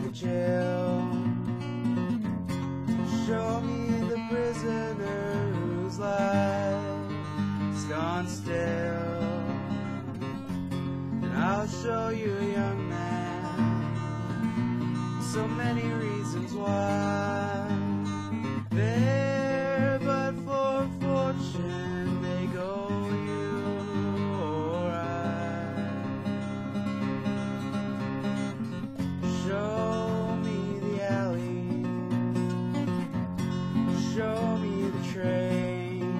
the jail. Show me the prisoner whose life's gone stale. And I'll show you a young man, so many reasons why. There but for fortune may go you or I. Show me the alley, show me the train,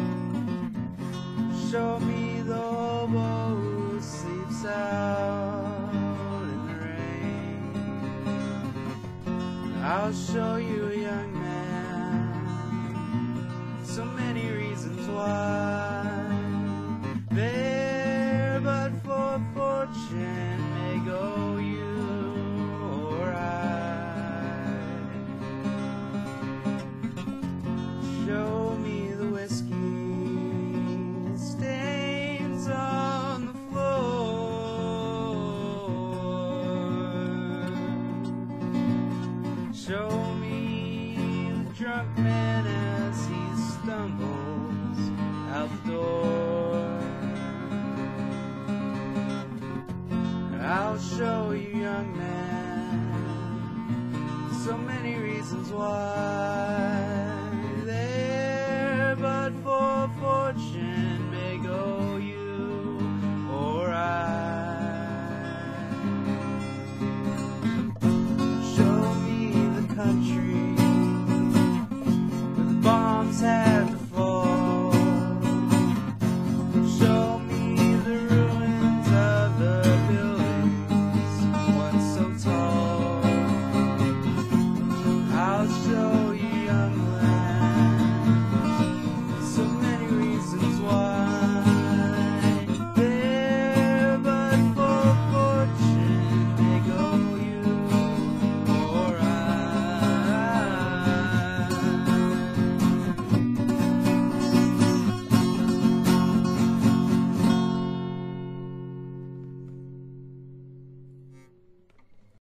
show me the hobo who sleeps out in the rain. I'll show you a young man, so many reasons why. There but for fortune may go you or I. Show me the whiskey stains on the floor. Show me the drunk man as he stumbles out the door. I'll show you, young man, so many reasons why.